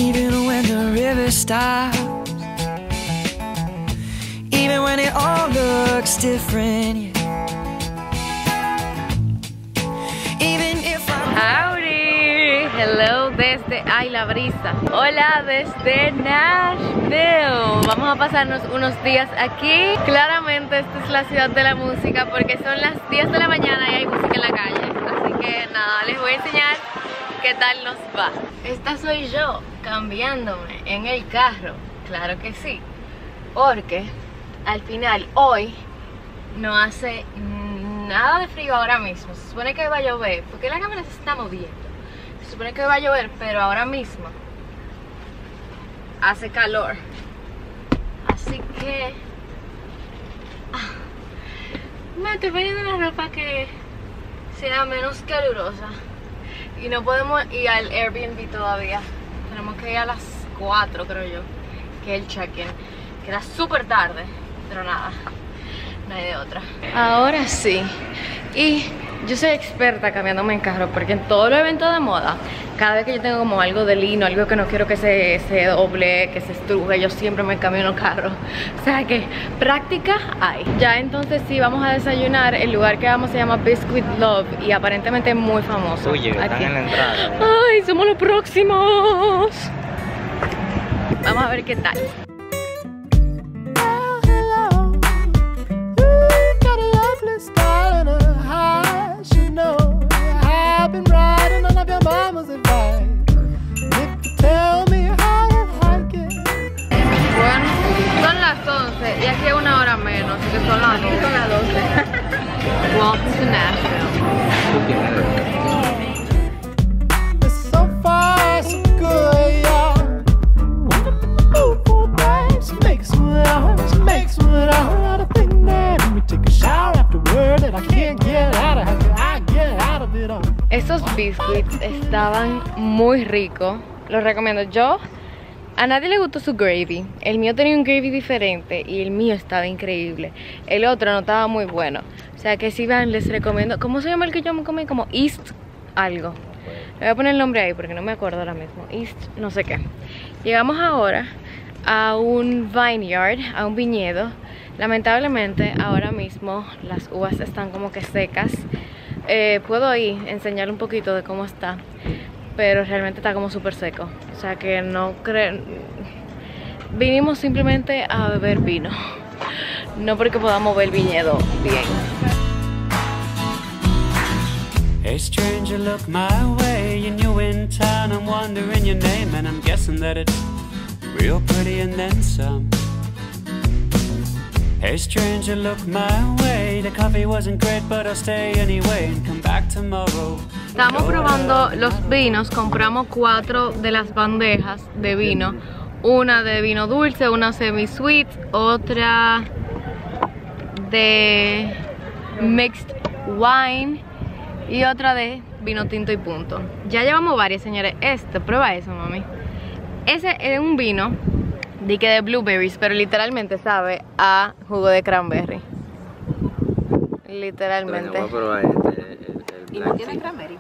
Even when the river stops, even when it all looks different, even if I'm... Howdy, hello desde La Brisa. Hola desde Nashville. Vamos a pasarnos unos días aquí. Claramente esta es la ciudad de la música porque son las 10 de la mañana y hay música en la calle. Así que nada, les voy a enseñar qué tal nos va. Esta soy yo cambiándome en el carro. Claro que sí, porque al final hoy no hace nada de frío ahora mismo. Se supone que va a llover, porque la cámara se está moviendo. Se supone que va a llover, pero ahora mismo hace calor. Así que me estoy poniendo una ropa que sea menos calurosa. Y no podemos ir al Airbnb todavía. Tenemos que ir a las 4, creo yo, que es el check-in. Queda súper tarde, pero nada, no hay de otra. Ahora sí. Y yo soy experta cambiándome en carro porque en todos los eventos de moda, cada vez que yo tengo como algo de lino, algo que no quiero que se doble, que se estruje, yo siempre me cambio en el carro. O sea que práctica hay. Ya entonces sí, vamos a desayunar. El lugar que vamos se llama Biscuit Love y aparentemente es muy famoso. Oye, que están en la entrada. ¡Ay, somos los próximos! Vamos a ver qué tal. Son las 11 y aquí es una hora menos, así que son las 12. Son las 12. Welcome to Nashville. So far, so good, y'all. Makes me out of thing that let me take a shower afterward that I can't get out of it. I get out of it all. Estos biscuits estaban muy ricos, los recomiendo. A nadie le gustó su gravy. El mío tenía un gravy diferente y el mío estaba increíble. El otro no estaba muy bueno. O sea que si van, les recomiendo. ¿Cómo se llama el que yo me comí? Como East algo. Le voy a poner el nombre ahí porque no me acuerdo ahora mismo. East no sé qué. Llegamos ahora a un vineyard, a un viñedo. Lamentablemente ahora mismo las uvas están como que secas. Puedo ir a enseñar un poquito de cómo está, pero realmente está como súper seco. O sea que no creo. Vinimos simplemente a beber vino, no porque podamos ver el viñedo bien. Hey stranger, look my way, and you in town, I'm wondering your name, and I'm guessing that it's real pretty and then some. Hey stranger, look my way, the coffee wasn't great, but I'll stay anyway and come back tomorrow. Estamos probando los vinos, compramos 4 de las bandejas de vino. Una de vino dulce, una semi-sweet, otra de mixed wine y otra de vino tinto y punto. Ya llevamos varias, señores. Prueba eso, mami. Ese es un vino de blueberries, pero literalmente sabe a jugo de cranberry. Literalmente. Voy a probar el ¿Y no tiene cranberry?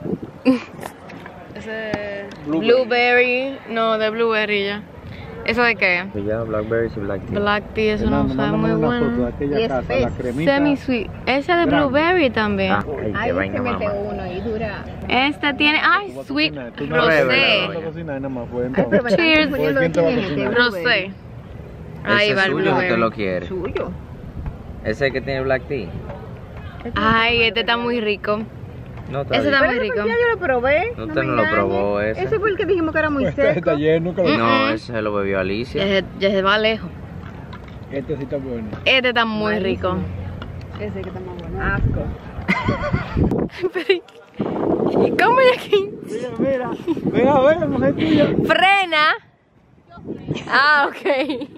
Ese blueberry, no, de blueberry ya. ¿Eso de qué? Se llama blackberries y black tea. Black tea, eso no sabe muy bueno. Semi-sweet. Ese de blueberry también. Ahí se mete uno y dura. Este tiene, sweet rosé. Cheers, rosé. Ahí va el suyo, usted lo blueberry. quiere. ¿Suyo? Ese que tiene black tea. Ay, este está muy rico. No, está Ese bien. está muy rico. Ya yo lo probé. No, me usted no lo engañe. probó ese. Ese fue el que dijimos que era muy seco. No, ese se lo bebió Alicia. Ya se va lejos. Este sí está bueno. Este está muy rico. Ese que está más bueno. Asco. ¿Y cómo es aquí? Mira, ven a ver, mujer tuya. ¡Frena! Ah, ok.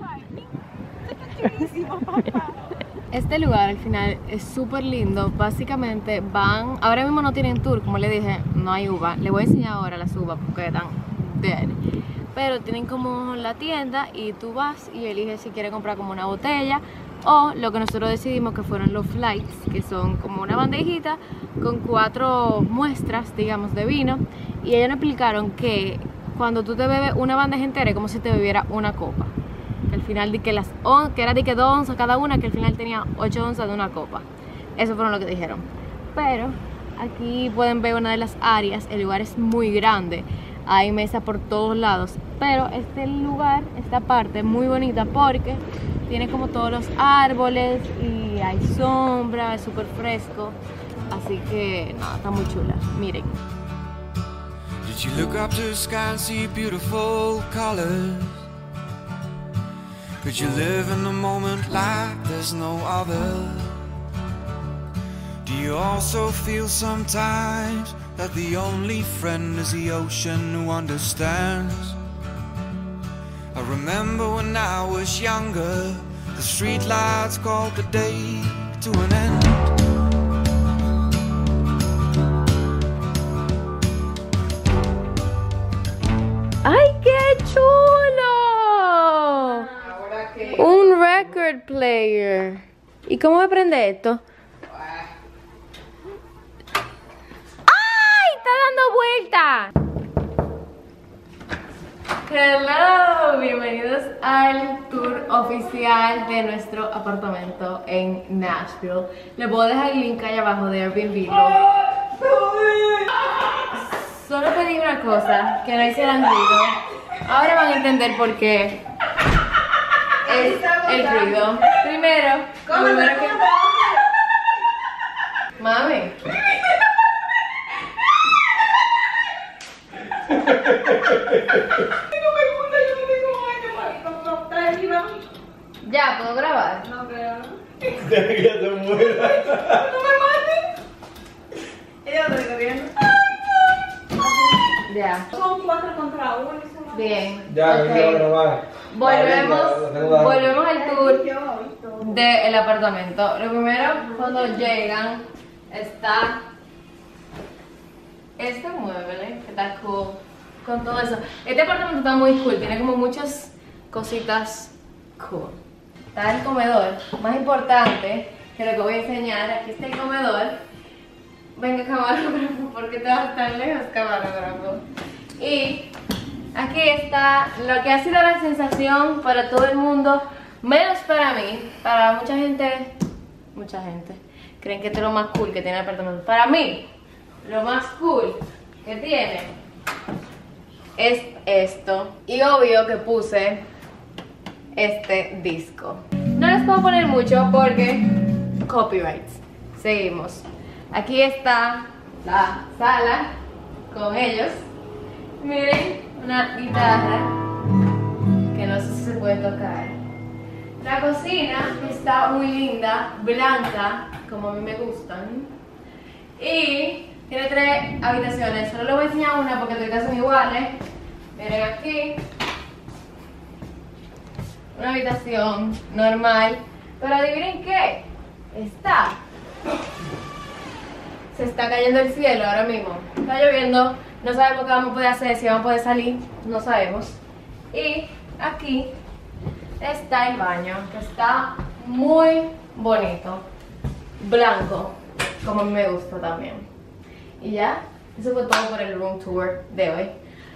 Este lugar al final es súper lindo. Básicamente van, ahora mismo no tienen tour, como le dije, no hay uva. Le voy a enseñar ahora las uvas porque están dead. Pero tienen como la tienda y tú vas y eliges si quieres comprar como una botella o lo que nosotros decidimos que fueron los flights, que son como una bandejita con 4 muestras, digamos, de vino. Y ellos nos explicaron que cuando tú te bebes una bandeja entera es como si te bebiera una copa. Que al final di que que era de que 2 onzas cada una, que al final tenía 8 onzas de una copa. Eso fueron lo que dijeron. Pero aquí pueden ver una de las áreas. El lugar es muy grande. Hay mesas por todos lados. Pero este lugar, esta parte es muy bonita porque tiene como todos los árboles y hay sombra, es súper fresco. Así que nada, está muy chula. Miren. Did you look up to the sky and see beautiful colors? Could you live in the moment like there's no other? Do you also feel sometimes that the only friend is the ocean who understands? I remember when I was younger, the street lights called the day to an end. ¡Ay, qué chulo! Un record player. ¿Y cómo me prende esto? ¡Ay! ¡Está dando vuelta! Hello, bienvenidos al tour oficial de nuestro apartamento en Nashville. Les puedo dejar el link ahí abajo de Airbnb. Solo pedí una cosa, que no hicieran ruido. Ahora van a entender por qué es el ruido. Primero que... Mami. Ya, ¿puedo grabar? No creo. Deja que te muera. No me mates. Ella lo está corriendo. Ya. Son 4 contra 1. Bien. Ya, Ok. me quiero grabar. Volvemos al tour del apartamento. Lo primero, cuando llegan, está este mueble, que está cool, con todo eso. Este apartamento está muy cool, tiene como muchas cositas cool. Está el comedor, más importante que lo que voy a enseñar. Aquí está el comedor. Venga, camarógrafo, porque te vas tan lejos, camarógrafo. Y aquí está lo que ha sido la sensación para todo el mundo, menos para mí. Para mucha gente creen que esto es lo más cool que tiene el apartamento. Para mí, lo más cool que tiene es esto. Y obvio que puse este disco. No les puedo poner mucho porque copyrights. Seguimos. Aquí está la sala con ellos. Miren, una guitarra que no sé si se puede tocar. La cocina está muy linda, blanca, como a mí me gustan. Y tiene 3 habitaciones. Solo les voy a enseñar una porque todas son iguales. Miren aquí. Una habitación normal. Pero adivinen qué. Se está cayendo el cielo ahora mismo. Está lloviendo. No sabemos qué vamos a poder hacer, si vamos a poder salir, no sabemos. Y aquí está el baño, que está muy bonito. Blanco, como a mí me gusta también. Y ya, eso fue todo por el room tour de hoy.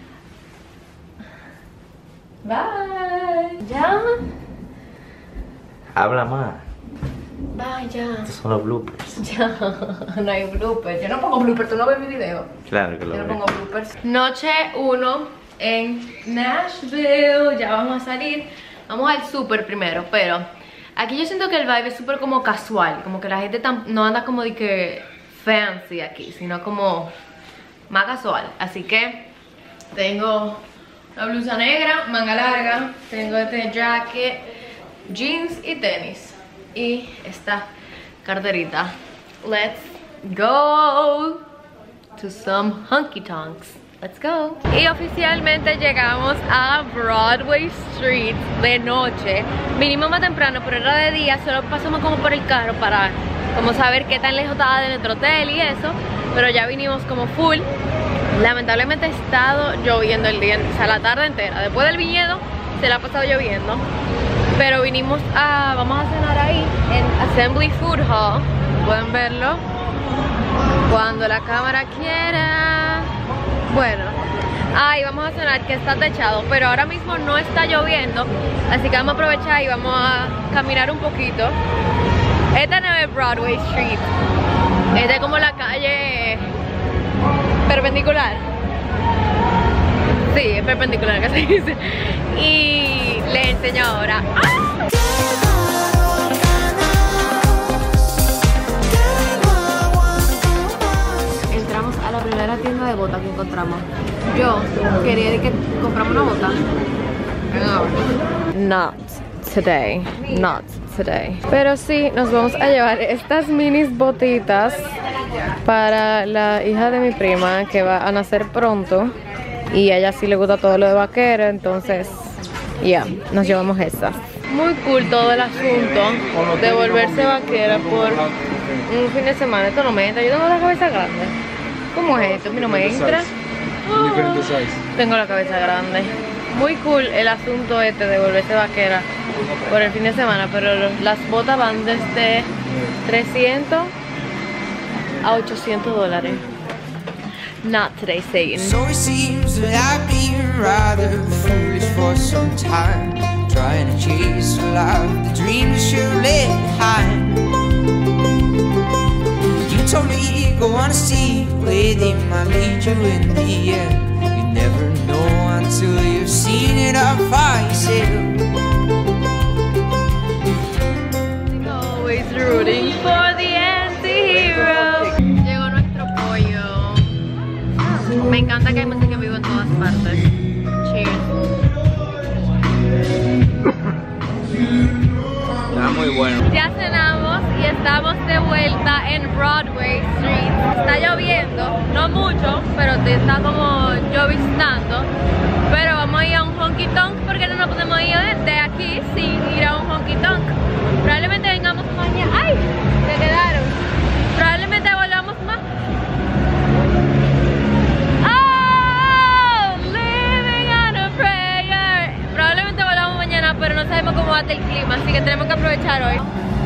Bye. Ya. Habla más. Vaya. Estos son los bloopers. Ya, no hay bloopers. Yo no pongo bloopers, tú no ves mi video. Claro que lo Yo no veo. pongo bloopers. Noche 1 en Nashville. Ya vamos a salir. Vamos al súper primero, pero aquí yo siento que el vibe es súper como casual. Como que la gente no anda como de que fancy aquí, sino como más casual. Así que tengo la blusa negra, manga larga. Tengo este jacket, jeans y tenis. Y esta carterita. Let's go to some honky tonks. Let's go. Y oficialmente llegamos a Broadway Street de noche. Vinimos más temprano, pero era de día. Solo pasamos como por el carro para como saber qué tan lejos estaba de nuestro hotel y eso. Pero ya vinimos como full. Lamentablemente ha estado lloviendo el día, o sea, la tarde entera. Después del viñedo se la ha pasado lloviendo. Pero vinimos vamos a cenar ahí en Assembly Food Hall. Pueden verlo cuando la cámara quiera. Bueno, Ay, vamos a cenar, que está techado, pero ahora mismo no está lloviendo, así que vamos a aprovechar y vamos a caminar un poquito. Esta no es Broadway Street, esta es como la calle perpendicular. Sí, es perpendicular que se dice. Y les enseño ahora. ¡Ah! Entramos a la primera tienda de botas que encontramos. Yo quería ir que compramos una bota. Not today. Not today. Pero sí, nos vamos a llevar estas minis botitas para la hija de mi prima que va a nacer pronto. Y a ella sí le gusta todo lo de vaquero, entonces ya, nos llevamos estas. Muy cool todo el asunto de volverse vaquera por un fin de semana. Esto no me entra, yo tengo la cabeza grande. ¿Cómo es esto? A mí no me entra. Tengo la cabeza grande. Muy cool el asunto este de volverse vaquera por el fin de semana, pero las botas van desde 300 a 800 dólares. Not today, Satan. So it seems that I've been rather foolish for some time, trying to chase a life, the dream you should have left behind. You told me go on a sea with him, I lead you in the end. You never know until you've seen it all for yourself. Always rooting for the anti-hero. Llegó nuestro pollo. Me encanta que hay música en vivo en todas partes. Cheers. Está muy bueno. Ya cenamos y estamos de vuelta en Broadway Street. Está lloviendo, no mucho, pero está como lloviznando. Pero vamos a ir a un honky tonk porque no nos podemos ir de aquí sin ir a un honky tonk. Probablemente vengamos mañana. ¡Ay! Se quedaron. Probablemente volvamos más. Probablemente volvamos mañana, pero no sabemos cómo va a estar el clima, así que tenemos que aprovechar hoy.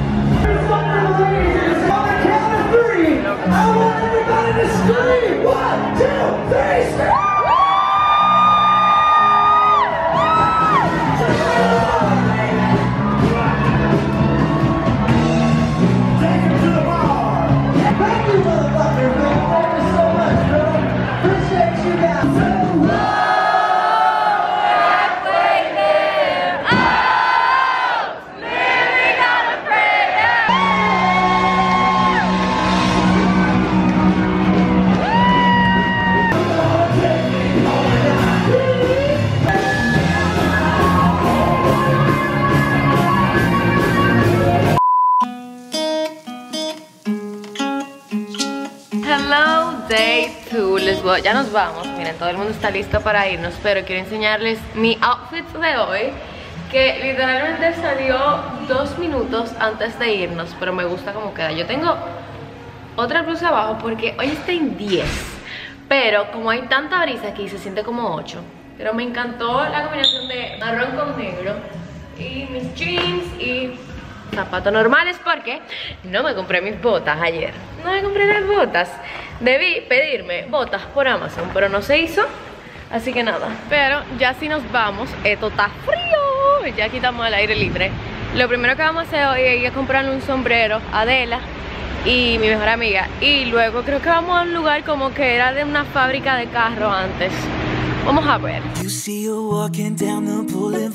Hello, day 2. Ya nos vamos. Miren, todo el mundo está listo para irnos, pero quiero enseñarles mi outfit de hoy, que literalmente salió 2 minutos antes de irnos, pero me gusta cómo queda. Yo tengo otra blusa abajo porque hoy está en 10, pero como hay tanta brisa aquí se siente como 8. Pero me encantó la combinación de marrón con negro y mis jeans y zapatos normales porque no me compré mis botas ayer. No me compré las botas. Debí pedirme botas por Amazon, pero no se hizo. Así que nada. Pero ya si nos vamos, esto está frío. Ya quitamos el aire libre. Lo primero que vamos a hacer hoy es ir a comprarle un sombrero a Adela y mi mejor amiga. Y luego creo que vamos a un lugar como que era de una fábrica de carro antes. Vamos a ver. You see her walking down the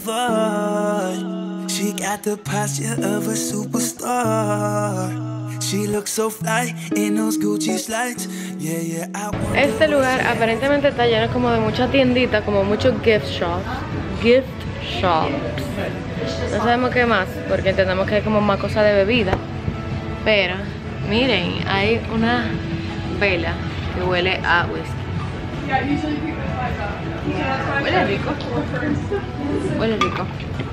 boulevard. She got the posture of a superstar. She looks so fly in those Gucci slides. Yeah, yeah, I want. Este lugar aparentemente está lleno como de muchas tienditas, como muchos gift shops. Gift shops. No sabemos qué más, porque entendemos que hay como más cosas de bebida. Pero, miren, hay una vela que huele a whisky. Huele rico. Huele rico.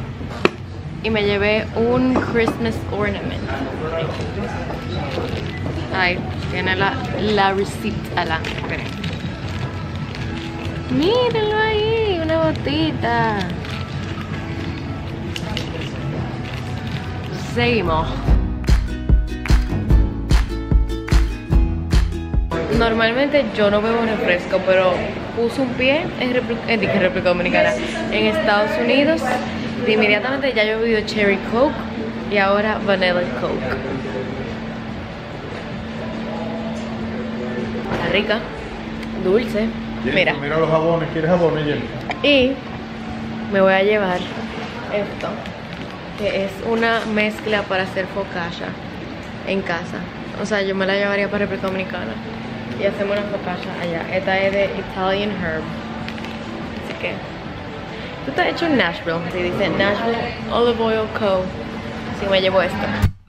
Y me llevé un Christmas ornament. Ahí, tiene la receipt adelante. Mírenlo ahí, una botita. Seguimos. Normalmente yo no bebo refresco, pero puso un pie en República Dominicana, en Estados Unidos, de inmediatamente ya yo he bebido Cherry Coke y ahora Vanilla Coke. Está rica, dulce. Mira. Mira los jabones, ¿quieres jabones, Jenny? Y me voy a llevar esto, que es una mezcla para hacer focaccia en casa. O sea, yo me la llevaría para República Dominicana y hacemos una focaccia allá. Esta es de Italian Herb. Así que esto está hecho en Nashville. Se dice Nashville Olive Oil Co. Así me llevo esto.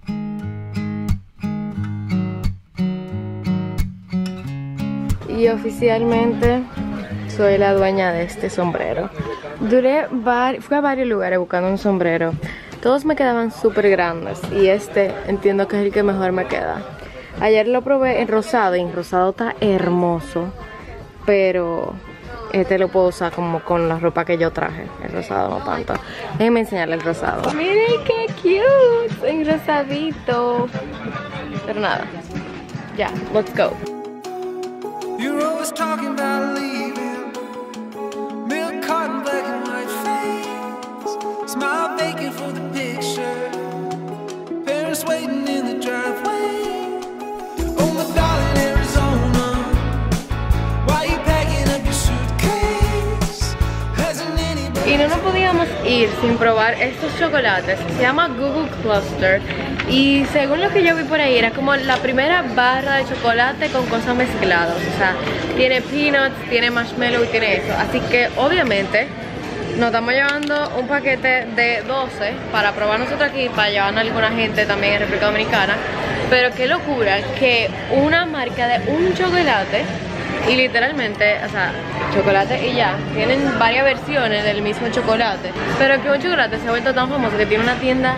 Y oficialmente soy la dueña de este sombrero. Fui a varios lugares buscando un sombrero. Todos me quedaban súper grandes y este entiendo que es el que mejor me queda. Ayer lo probé en rosado y en rosado está hermoso, pero este lo puedo usar como con la ropa que yo traje. El rosado no tanto. Déjenme enseñarle el rosado. Miren qué cute, en rosadito. Pero nada, ya, let's go. You're always talking about leaving. Milk carton, black and white face. Smile vacant for the picture. Parents waiting in the driveway. Oh my darling Arizona, why you packing up your suitcase? Hasn't anybody... Y no nos podíamos ir sin probar estos chocolates. Se llama Google Cluster. Y según lo que yo vi por ahí, era como la primera barra de chocolate con cosas mezcladas. O sea, tiene peanuts, tiene marshmallow y tiene eso. Así que obviamente nos estamos llevando un paquete de 12 para probar nosotros aquí, para llevar a alguna gente también en República Dominicana. Pero qué locura que una marca de un chocolate, y literalmente, o sea, chocolate y ya, tienen varias versiones del mismo chocolate. Pero que un chocolate se ha vuelto tan famoso que tiene una tienda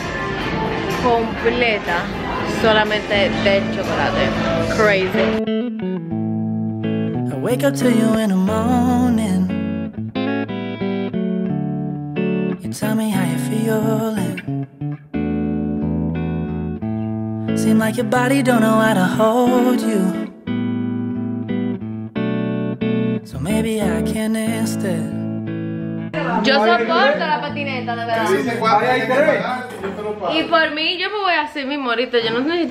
completa solamente de chocolate. Crazy. I wake up to you in the morning. You tell me how you're feeling. Seem like your body don't know how to hold you. So maybe I can instead. Yo soporto la patineta, de verdad. Y por mí, yo me voy a hacer mi morito. Yo no necesito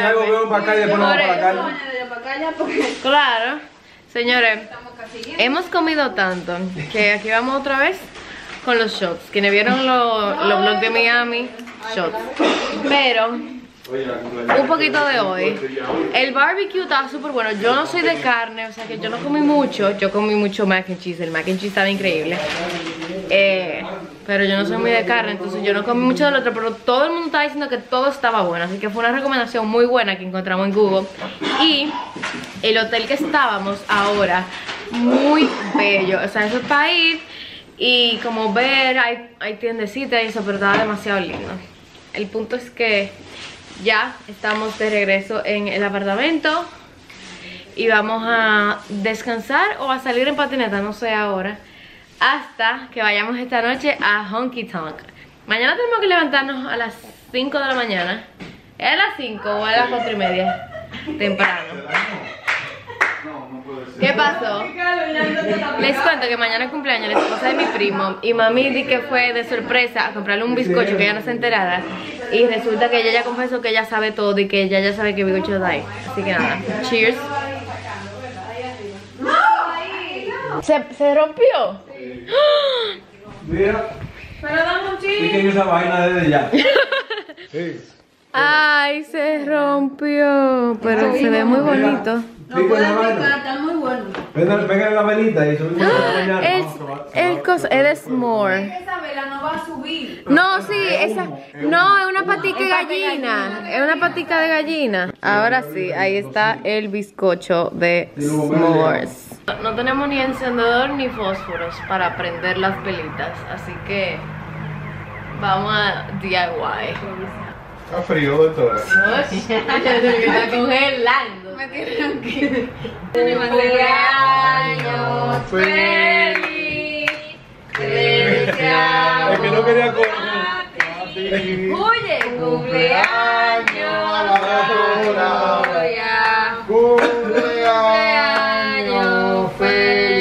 Claro. Señores, hemos comido tanto que aquí vamos otra vez con los shots. Quienes vieron los vlogs de Miami, shots. Pero un poquito de hoy. El barbecue estaba súper bueno. Yo no soy de carne, o sea que yo no comí mucho. Yo comí mucho mac and cheese. El mac and cheese estaba increíble. Pero yo no soy muy de carne, entonces yo no comí mucho del otro. Pero todo el mundo estaba diciendo que todo estaba bueno. Así que fue una recomendación muy buena que encontramos en Google. Y el hotel que estábamos ahora, muy bello. O sea, eso es para ir y como ver, hay tiendecitas y eso, pero estaba demasiado lindo. El punto es que ya estamos de regreso en el apartamento y vamos a descansar o a salir en patineta, no sé ahora, hasta que vayamos esta noche a Honky Tonk. Mañana tenemos que levantarnos a las 5 de la mañana. ¿Es a las 5 o a las 4:30? Temprano. ¿Qué pasó? Les cuento que mañana es cumpleaños la esposa de mi primo y mami di que fue de sorpresa a comprarle un bizcocho que ella no se enterara. Y resulta que ella ya confesó que ella sabe todo y que ella ya sabe que bizcocho da. Así que nada, cheers. ¿Se rompió? Mira. Pero dame un chiste. Piquen esa vaina desde ya. Sí. Ay, se rompió. Pero se ve muy bonito. No puedes picar, está muy bueno. Venga la velita y subimos a la mañana. Es de s'more. Esa vela no va a subir. No, sí, esa. No, es una patica de gallina. Es una patica de gallina. Ahora sí, ahí está el bizcocho de s'mores. No tenemos ni encendedor ni fósforos para prender las velitas, así que vamos a DIY. Está frío de todo. Está congelando. Me tienen que. Cumpleaños feliz. Es que no quería comer. Oye, cumpleaños. Cumpleaños feliz.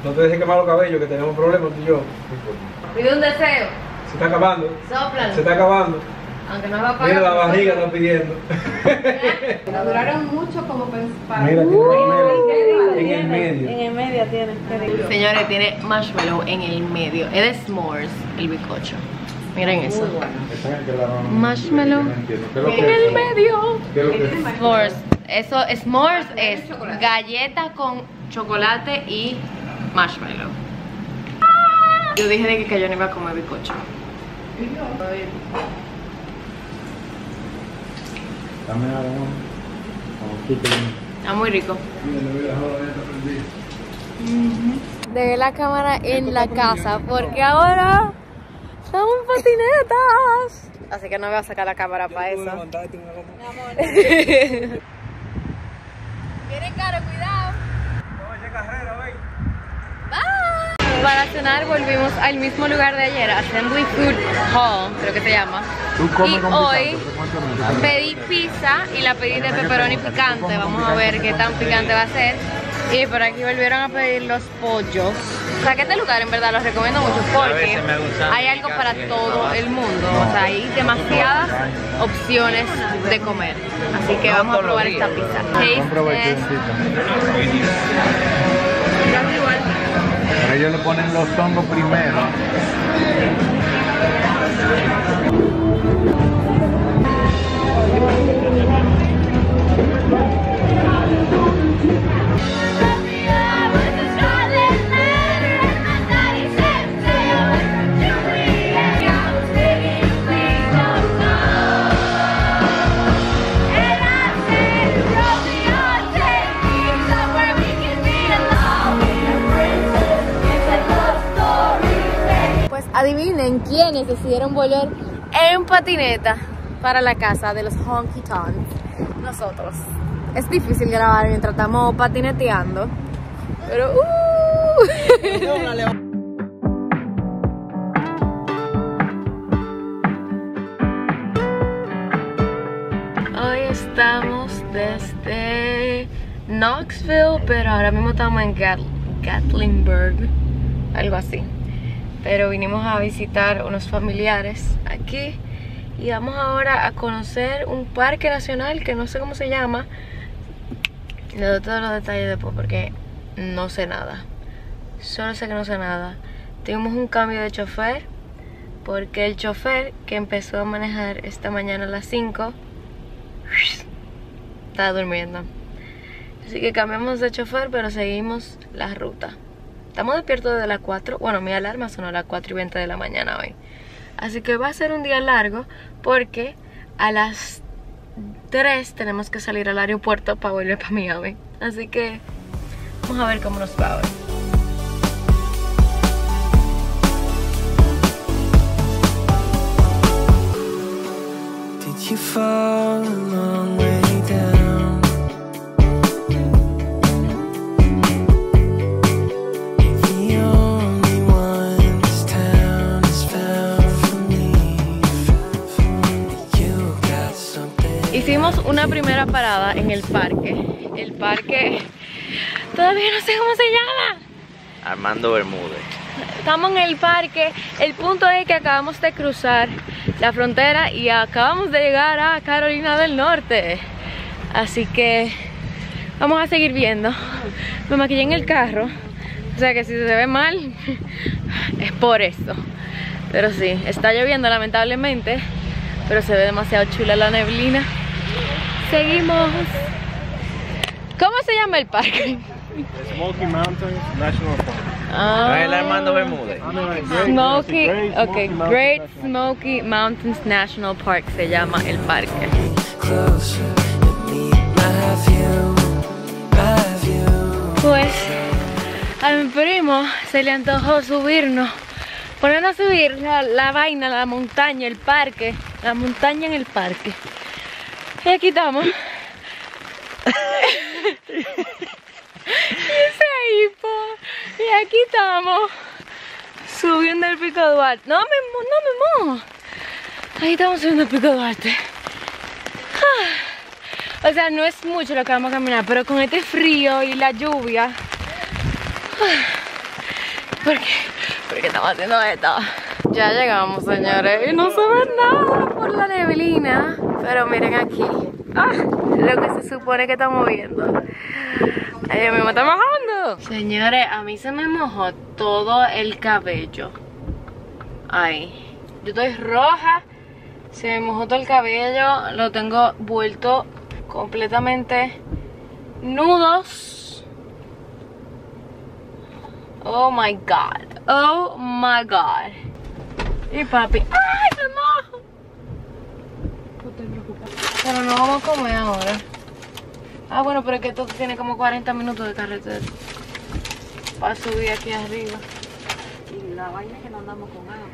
No te dejes quemar los cabellos, que tenemos problemas tú y yo. Pide un deseo. Se está acabando. Sóplalo. Se está acabando. Aunque no va a pagar. Mira, la barriga está pidiendo. Duraron mucho como para... Mira, tiene en el medio. En el medio tiene. Señores, tiene marshmallow en el medio. Es de s'mores el bizcocho. Miren eso. Marshmallow en el medio. S'mores. Eso, s'mores es galleta con chocolate y marshmallow. Yo dije de que yo no iba a comer bizcocho. Está muy rico. Dejé la cámara en la casa porque ahora estamos en patinetas. Así que no voy a sacar la cámara para eso. Vienen, Caro, cuidado. Bye. Para cenar volvimos al mismo lugar de ayer, Assembly Food Hall, creo que se llama. Y hoy pedí pizza y la pedí de pepperoni picante. Vamos a ver qué tan picante va a ser. Y por aquí volvieron a pedir los pollos. O sea que este lugar en verdad los recomiendo mucho porque hay algo para todo el mundo. O sea, hay demasiadas opciones de comer. Así que vamos a probar esta pizza. Pero ellos le ponen los hongos primero. Adivinen quiénes decidieron volver en patineta para la casa de los Honky Tonks. Nosotros. Es difícil grabar mientras estamos patineteando, pero hoy estamos desde Knoxville, pero ahora mismo estamos en Gatlinburg, algo así. Pero vinimos a visitar unos familiares aquí y vamos ahora a conocer un parque nacional que no sé cómo se llama. Le doy todos los detalles después porque no sé nada. Solo sé que no sé nada. Tuvimos un cambio de chofer porque el chofer que empezó a manejar esta mañana a las 5 estaba durmiendo. Así que cambiamos de chofer, pero seguimos la ruta. Estamos despiertos desde las 4. Bueno, mi alarma sonó a las 4:20 de la mañana hoy. Así que va a ser un día largo porque a las 3 tenemos que salir al aeropuerto para volver para Miami. Así que vamos a ver cómo nos va hoy. Did you fall a long way down? Hicimos una primera parada en el parque. El parque todavía no sé cómo se llama. Armando Bermúdez. Estamos en el parque. El punto es que acabamos de cruzar la frontera y acabamos de llegar a Carolina del Norte. Así que vamos a seguir viendo. Me maquillé en el carro, o sea que si se ve mal es por eso. Pero sí, está lloviendo lamentablemente, pero se ve demasiado chula la neblina. Seguimos. ¿Cómo se llama el parque? Smoky Mountains National Park. Ah, el Armando Bermúdez. Great Smoky Mountains National Park se llama el parque. Pues a mi primo se le antojó subirnos, ponernos a subir la vaina, la montaña, el parque, la montaña en el parque. Y aquí estamos. Y ese hipo. Y aquí estamos subiendo el Pico Duarte. No me mojo. Ahí estamos subiendo el Pico Duarte. O sea, no es mucho lo que vamos a caminar, pero con este frío y la lluvia Porque estamos haciendo esto. Ya llegamos, señores, y no se ve nada por la neblina. Pero miren aquí, lo que se supone que estamos viendo. Ay, me está mojando. Señores, a mí se me mojó todo el cabello. Ay, yo estoy roja. Se me mojó todo el cabello. Lo tengo vuelto completamente nudos. Oh my god. Oh my god. Y papi, ¡ay, me mojo! No te preocupes. Pero no vamos a comer ahora. Ah, bueno, pero es que esto tiene como 40 minutos de carretera para subir aquí arriba. Y la vaina es que no andamos con agua.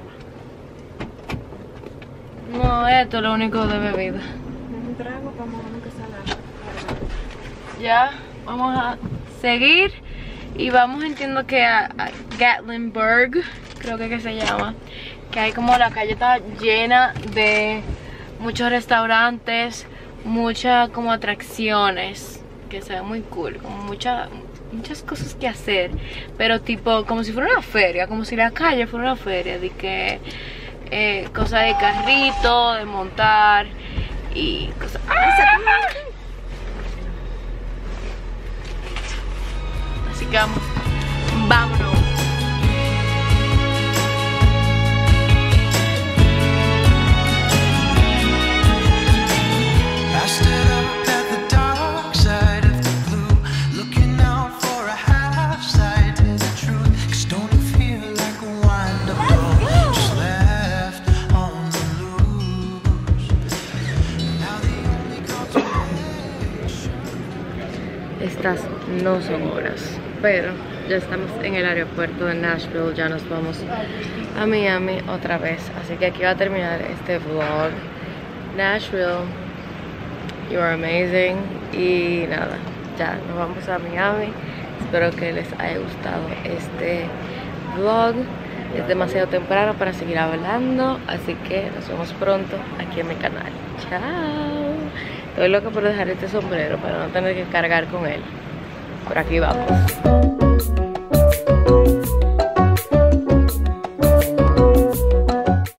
No, esto es lo único de bebida. Un trago para mojarnos que salga. Ya, vamos a seguir. Y vamos, entiendo que a Gatlinburg, creo que se llama. Que hay como la calle está llena de muchos restaurantes, muchas como atracciones, que se ve muy cool, como muchas cosas que hacer, pero tipo como si fuera una feria, como si la calle fuera una feria, de que cosas de carrito, de montar y cosas. Así que vámonos. I stood up at the dark side of the blue, looking out for a half side to the truth. 'Cause don't it feel like a wind-up door just left on the loose? Now the only consolation. Estas no son horas, pero ya estamos en el aeropuerto de Nashville. Ya nos vamos a Miami otra vez, así que aquí va a terminar este vlog. Nashville, you are amazing. Y nada, ya nos vamos a Miami. Espero que les haya gustado este vlog. Es demasiado temprano para seguir hablando, así que nos vemos pronto aquí en mi canal. Chao. Estoy loca por dejar este sombrero para no tener que cargar con él. Por aquí vamos.